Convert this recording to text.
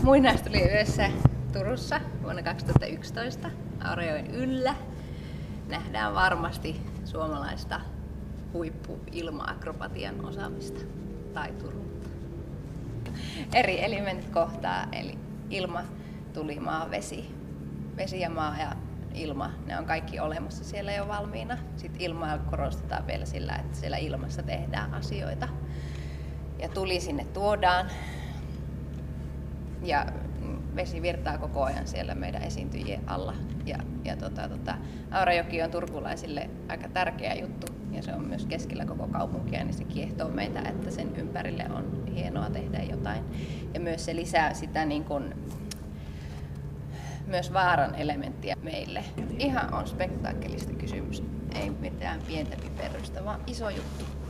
Muinaistuli yössä Turussa vuonna 2011 Aurajoen yllä. Nähdään varmasti suomalaista huippu-ilma-akrobatian osaamista taituruutta. Eri elementit kohtaa, eli ilma, tuli, maa, vesi. Vesi ja maa ja ilma, ne on kaikki olemassa siellä jo valmiina. Sitten ilmaa korostetaan vielä sillä, että siellä ilmassa tehdään asioita. Ja tuli sinne tuodaan. Ja vesi virtaa koko ajan siellä meidän esiintyjien alla. Aurajoki on turkulaisille aika tärkeä juttu ja se on myös keskellä koko kaupunkia, niin se kiehtoo meitä, että sen ympärille on hienoa tehdä jotain. Ja myös se lisää sitä niin kuin, myös vaaran elementtiä meille. Ihan on spektaakkelista kysymys, ei mitään pientä piperrystä, vaan iso juttu.